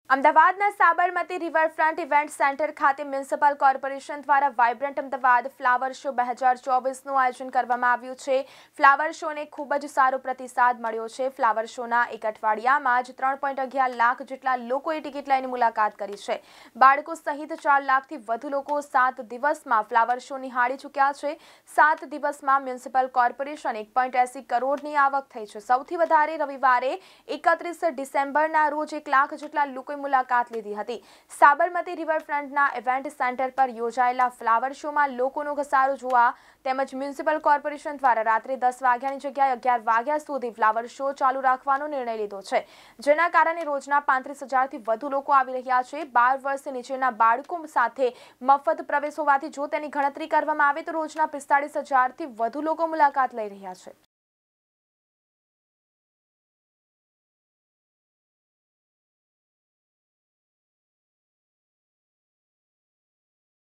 અમદાવાદના Sabarmati riverfront event centre ખાતે municipal corporation દ્વારા વાઇબ્રન્ટ અમદાવાદ ફ્લાવર શો 2024નું આયોજન કરવામાં આવ્યું છે। ફ્લાવર શોને ખૂબ જ સારો પ્રતિસાદ મળ્યો છે। ફ્લાવર શોના એક અઠવાડિયામાં જ 3.11 લાખ જેટલા લોકોએ ટિકિટ લઈને મુલાકાત કરી છે। બાળકો સહિત 4 લાખથી વધુ લોકો 7 દિવસમાં ફ્લાવર શો નિહાળી ચૂક્યા છે। 7 દિવસમાં મ્યુનિસિપલ કોર્પોરેશન 1.80 કરોડની આવક થઈ છે। સૌથી વધારે રવિવારે 31 ડિસેમ્બરના રોજ 1 લાખ જેટલા લોકોએ મુલાકાત લીધી હતી। સાબરમતી રિવરફ્રન્ટના ઇવેન્ટ સેન્ટર પર યોજાયેલા ફ્લાવર શોમાં લોકોનો ઘસારો જોવા તેમજ મ્યુનિસિપલ કોર્પોરેશન દ્વારા રાત્રે 10 વાગ્યાની જગ્યાએ 11 વાગ્યા સુધી ફ્લાવર શો ચાલુ રાખવાનો નિર્ણય લીધો છે, જેના કારણે રોજના 35,000થી વધુ લોકો આવી રહ્યા છે। 12 વર્ષ નીચેના બાળકો સાથે મફત પ્રવેશ હોવાથી જો તેની ગણતરી કરવામાં આવે તો રોજના 45,000થી વધુ લોકો મુલાકાત લઈ રહ્યા છે।